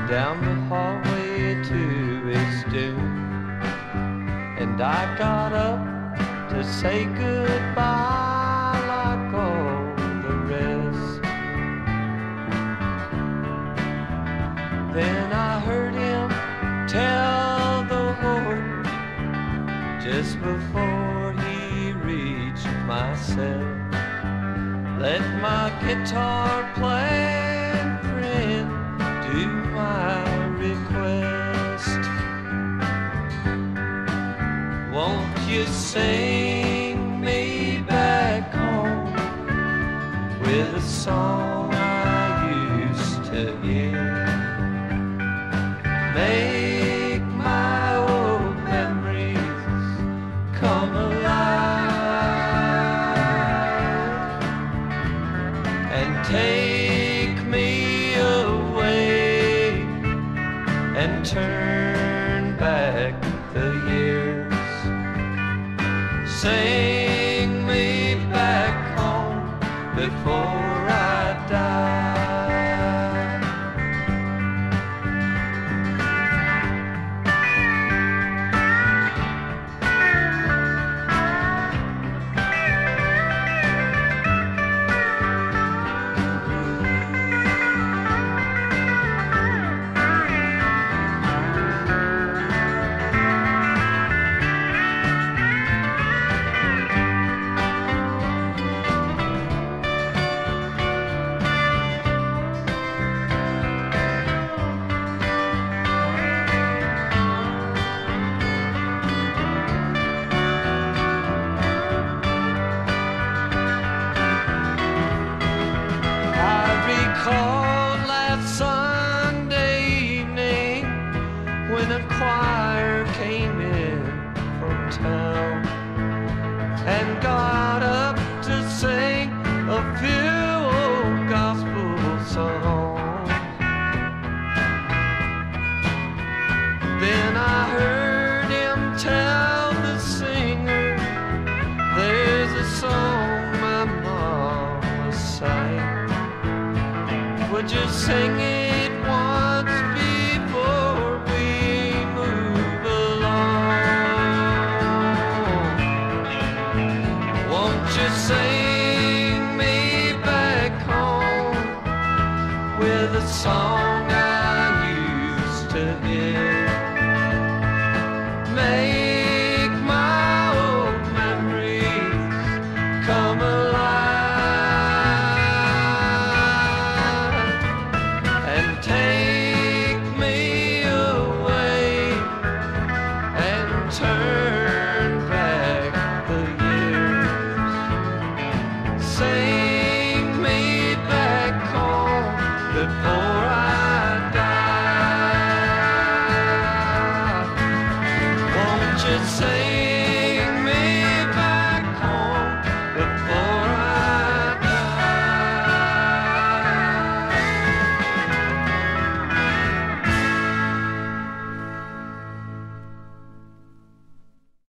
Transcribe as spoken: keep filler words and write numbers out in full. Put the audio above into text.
down the hallway to his doom. And I got up to say goodbye like all the rest. Then I heard him tell the Lord just before he reached my cell, let my guitar playing friend do my request. Won't you sing me back home with a song I used to hear? Make my old memories come alive and take me away and turn back the years. Sing me back home before I die. Called last Sunday evening when a choir came in from town and got up to sing a few old gospel songs. Then I heard him tell the singer, there's a song my mama sang, would you sing it